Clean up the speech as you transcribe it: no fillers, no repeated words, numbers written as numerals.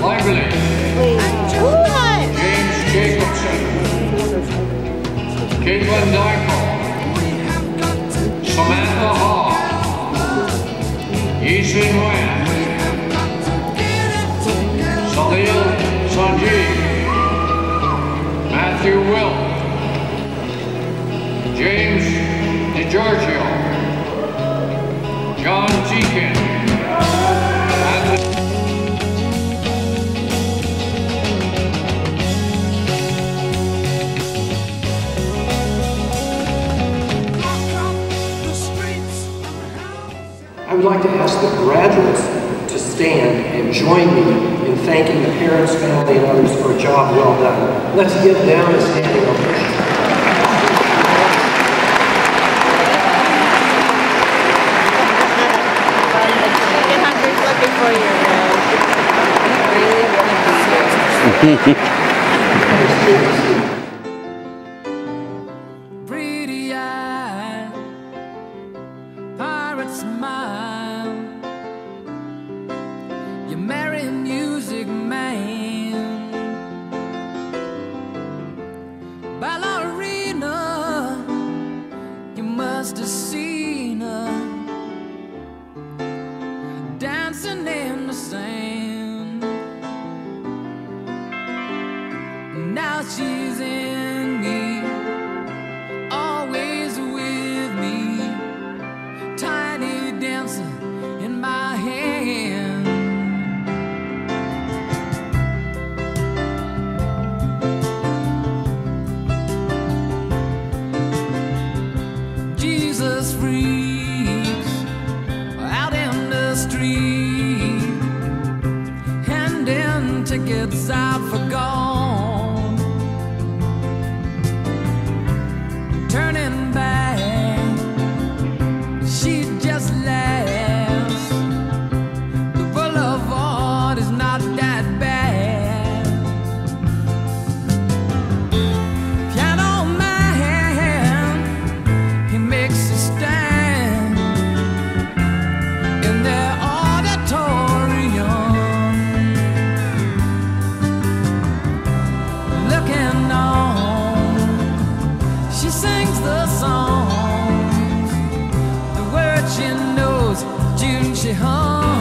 Langley, James Jacobson, Caitlin Dykel, Samantha Hall, Yisun Nguyen, Salil Sanjeev, Matthew Wilt, James DiGiorgio, John Teakin, I would like to ask the graduates to stand and join me in thanking the parents, family, and others for a job well done. Let's give them a standing ovation. Hunter's looking for you. Pretty eyed, pirate smile. You marry music man, ballerina. You must have seen her dancing in the sand. Now she's in me, always with me, tiny dancer in my hand. Jesus freaks out in the street, handing tickets out for gone, turning back, she just laughs. The boulevard is not that bad. Piano man, he makes a stand in their auditorium, looking on. She sings the songs, the words she knows, tune she hums.